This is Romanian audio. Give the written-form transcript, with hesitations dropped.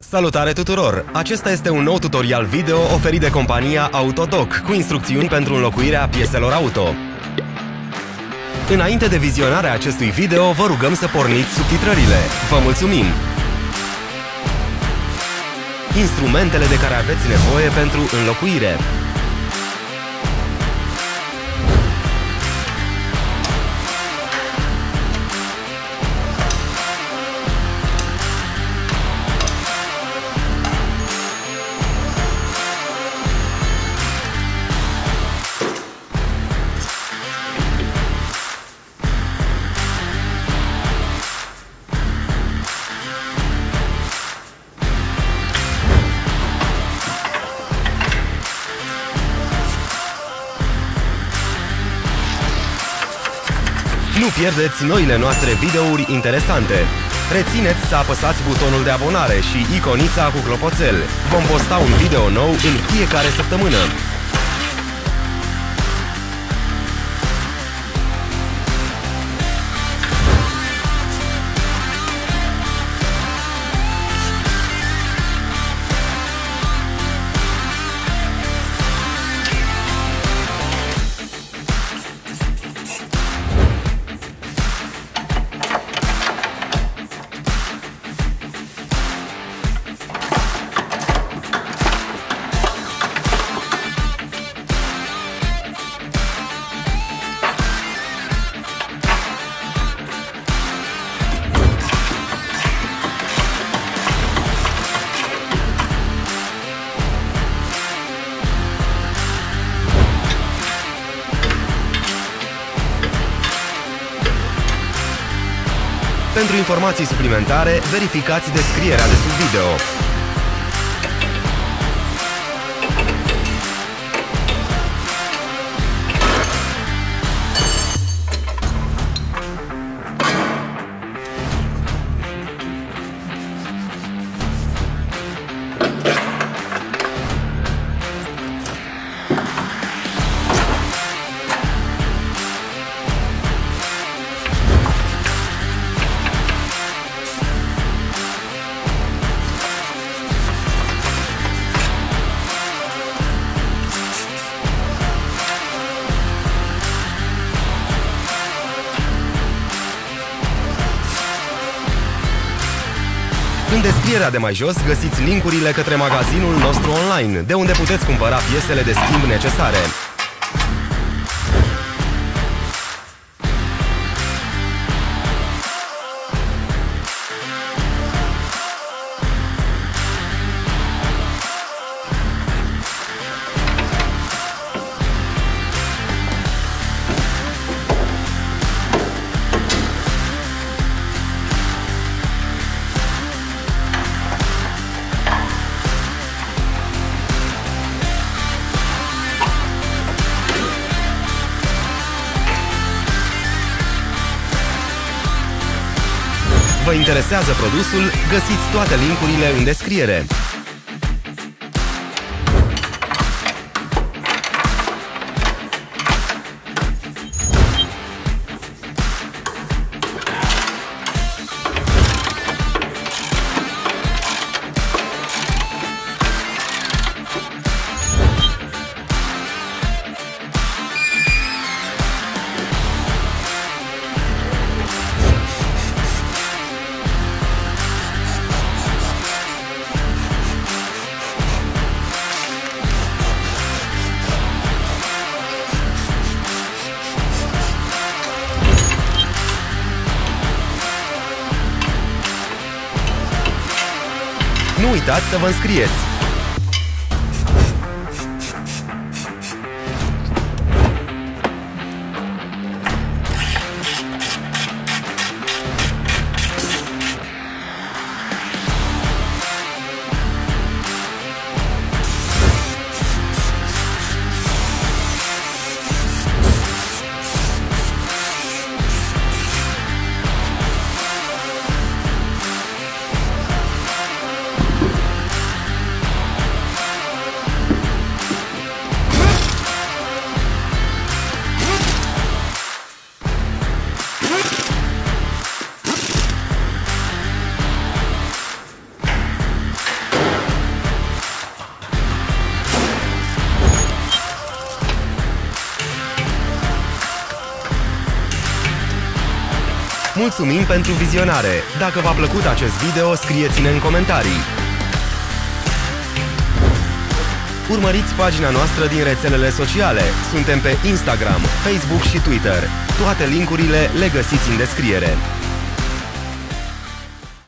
Salutare tuturor! Acesta este un nou tutorial video oferit de compania Autodoc cu instrucțiuni pentru înlocuirea pieselor auto. Înainte de vizionarea acestui video, vă rugăm să porniți subtitrările. Vă mulțumim! Instrumentele de care aveți nevoie pentru înlocuire. Nu pierdeți noile noastre videouri interesante. Rețineți să apăsați butonul de abonare și iconița cu clopoțel. Vom posta un video nou în fiecare săptămână. Pentru informații suplimentare, verificați descrierea de sub video. În descrierea de mai jos găsiți linkurile către magazinul nostru online, de unde puteți cumpăra piesele de schimb necesare. Vă interesează produsul? Găsiți toate linkurile în descriere. Nu uitați să vă înscrieți! Mulțumim pentru vizionare! Dacă v-a plăcut acest video, scrieți-ne în comentarii! Urmăriți pagina noastră din rețelele sociale. Suntem pe Instagram, Facebook și Twitter. Toate linkurile le găsiți în descriere.